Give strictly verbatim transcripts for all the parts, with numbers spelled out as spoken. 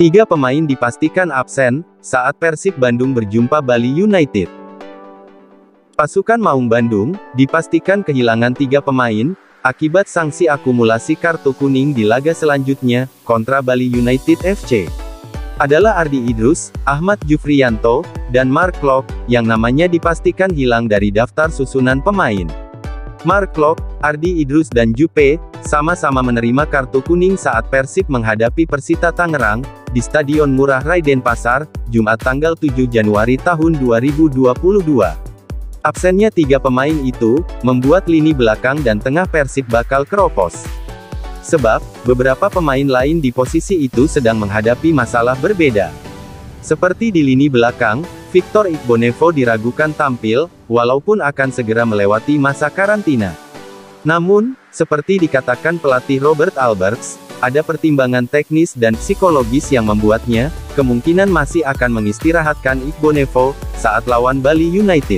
Tiga pemain dipastikan absen saat Persib Bandung berjumpa Bali United. Pasukan Maung Bandung dipastikan kehilangan tiga pemain akibat sanksi akumulasi kartu kuning di laga selanjutnya kontra Bali United F C. Adalah Ardi Idrus, Ahmad Jufriyanto, dan Mark Klok, yang namanya dipastikan hilang dari daftar susunan pemain. Mark Klok, Ardi Idrus dan Jupe, sama-sama menerima kartu kuning saat Persib menghadapi Persita Tangerang, di Stadion Murah Rai Denpasar, Jumat tanggal tujuh Januari tahun dua ribu dua puluh dua. Absennya tiga pemain itu, membuat lini belakang dan tengah Persib bakal keropos. Sebab, beberapa pemain lain di posisi itu sedang menghadapi masalah berbeda. Seperti di lini belakang, Victor Igbonevo diragukan tampil, walaupun akan segera melewati masa karantina. Namun, seperti dikatakan pelatih Robert Alberts, ada pertimbangan teknis dan psikologis yang membuatnya, kemungkinan masih akan mengistirahatkan Igbonevo, saat lawan Bali United.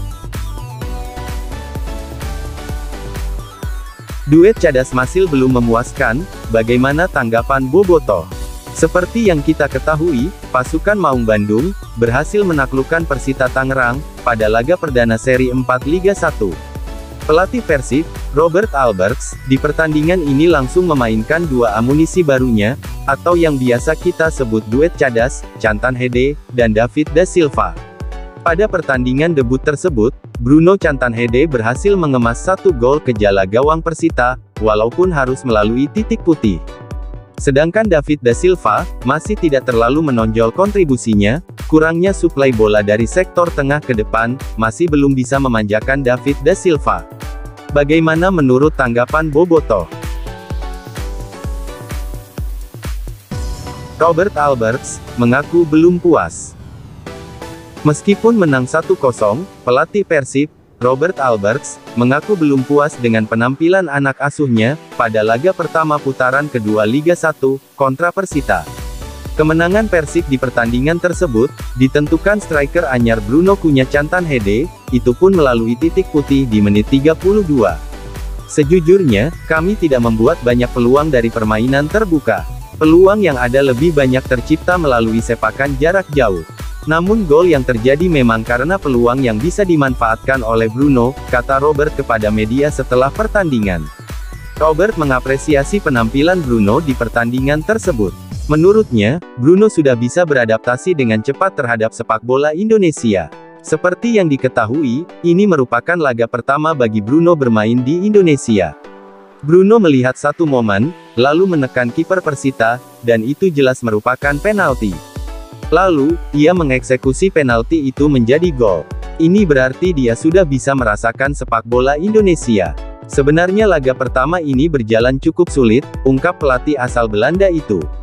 Duet Cadas Masil belum memuaskan, bagaimana tanggapan Bobotoh? Seperti yang kita ketahui, pasukan Maung Bandung berhasil menaklukkan Persita Tangerang pada laga perdana seri empat Liga satu. Pelatih Persib, Robert Alberts, di pertandingan ini langsung memainkan dua amunisi barunya, atau yang biasa kita sebut duet cadas, Cantanhede dan David Da Silva. Pada pertandingan debut tersebut, Bruno Cantanhede berhasil mengemas satu gol ke jala gawang Persita, walaupun harus melalui titik putih. Sedangkan David Da Silva, masih tidak terlalu menonjol kontribusinya, kurangnya suplai bola dari sektor tengah ke depan, masih belum bisa memanjakan David Da Silva. Bagaimana menurut tanggapan Bobotoh? Robert Alberts mengaku belum puas. Meskipun menang satu kosong, pelatih Persib, Robert Alberts, mengaku belum puas dengan penampilan anak asuhnya, pada laga pertama putaran kedua Liga satu, kontra Persita. Kemenangan Persib di pertandingan tersebut, ditentukan striker anyar Bruno Cunha Cantanhede, itu pun melalui titik putih di menit tiga puluh dua. Sejujurnya, kami tidak membuat banyak peluang dari permainan terbuka. Peluang yang ada lebih banyak tercipta melalui sepakan jarak jauh. Namun gol yang terjadi memang karena peluang yang bisa dimanfaatkan oleh Bruno, kata Robert kepada media setelah pertandingan. Robert mengapresiasi penampilan Bruno di pertandingan tersebut. Menurutnya, Bruno sudah bisa beradaptasi dengan cepat terhadap sepak bola Indonesia. Seperti yang diketahui, ini merupakan laga pertama bagi Bruno bermain di Indonesia. Bruno melihat satu momen, lalu menekan kiper Persita, dan itu jelas merupakan penalti. Lalu, ia mengeksekusi penalti itu menjadi gol. Ini berarti dia sudah bisa merasakan sepak bola Indonesia. Sebenarnya laga pertama ini berjalan cukup sulit, ungkap pelatih asal Belanda itu.